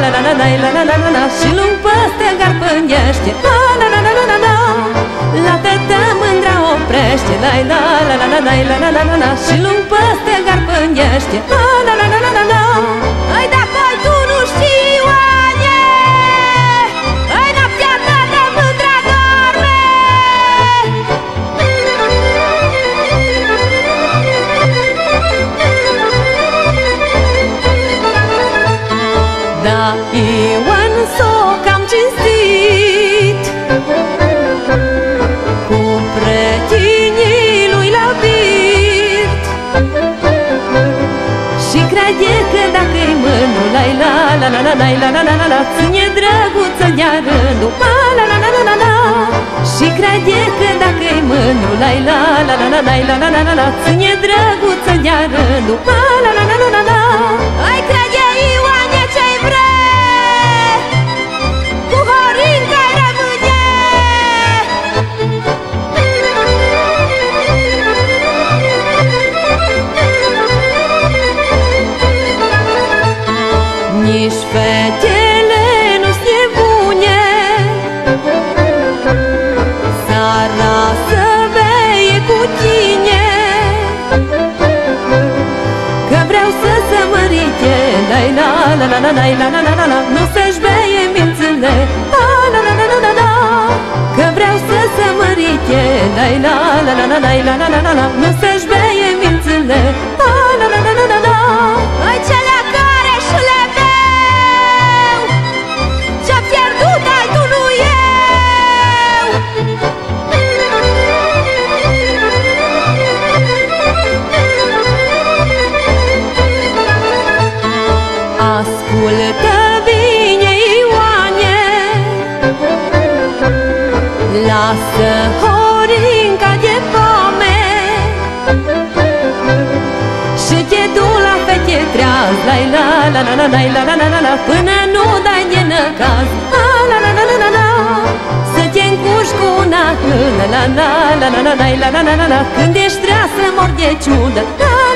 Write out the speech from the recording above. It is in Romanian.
la la la la la la la la. Și lung păstăgar pângește, la la la la la la la. La tătă mândra oprește, la la la la la la la la la la. Și lung păstăgar pângește, la la la la la la la. Ai dacă tu nu știi, Ioane, ai noaptea ta de mândra doarme. Da, Ioan s-o cam cinstit cu prietenii lui la birt și crede că dacă-i mândru, la-i la la la la la la la la la la, ține drăguță de-a rândul, la la la la la la la. Și crede că dacă-i mândru, la-i la la la la la la la la la, ține drăguță de-a rândul, la la la la la la la. Ai crede, Ioane, ce-i vrea, cu Horinca rămâne. Nici fetele nu-s nebune, seara să beie cu tine, că vreau să se mărite, la la la la la la la la la la, nu să-și beie mințile, la la la la la la la. Că vreau să se mărite, la la la la la la la la la la, nu să-și beie mințile, la la la la la la la. Ai cele care și le beau, ce-a pierdut altul nu eu. Ascultă bine, Ioane, lasă Horinca de foame și te du la fete treaz, la la la la la la la la la la, până nu dai de năcaz, la la la la la la la. Să te încuși cu una hână, la la la la la la la la la la, când ești treaz să mor de ciudă, la